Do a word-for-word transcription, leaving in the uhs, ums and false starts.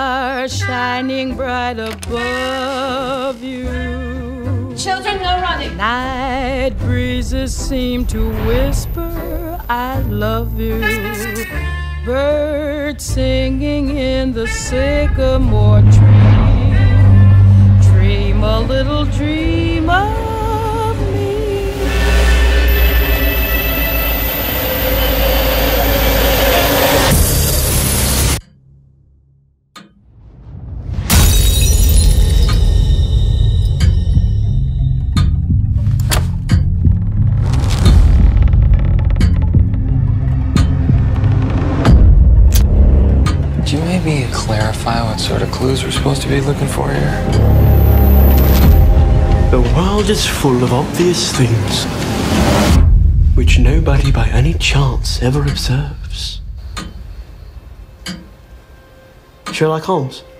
star shining bright above you. Children, no running. Night breezes seem to whisper, I love you. Birds singing in the sycamore tree. Dream a little dream of me. Could you maybe clarify what sort of clues we're supposed to be looking for here? The world is full of obvious things which nobody by any chance ever observes. Sherlock Holmes.